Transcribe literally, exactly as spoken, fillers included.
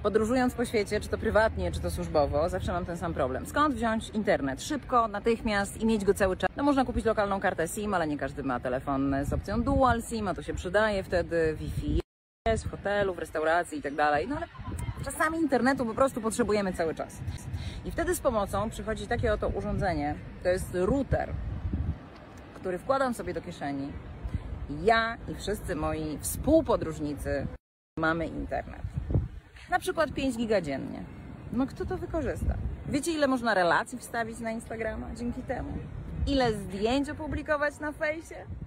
Podróżując po świecie, czy to prywatnie, czy to służbowo, zawsze mam ten sam problem. Skąd wziąć internet? Szybko, natychmiast i mieć go cały czas. No można kupić lokalną kartę SIM, ale nie każdy ma telefon z opcją Dual SIM, a to się przydaje wtedy, Wi-Fi jest w hotelu, w restauracji i tak dalej. No ale czasami internetu po prostu potrzebujemy cały czas. I wtedy z pomocą przychodzi takie oto urządzenie, to jest router, który wkładam sobie do kieszeni. Ja i wszyscy moi współpodróżnicy mamy internet. Na przykład pięć giga dziennie. No kto to wykorzysta? Wiecie, ile można relacji wstawić na Instagrama dzięki temu? Ile zdjęć opublikować na fejsie?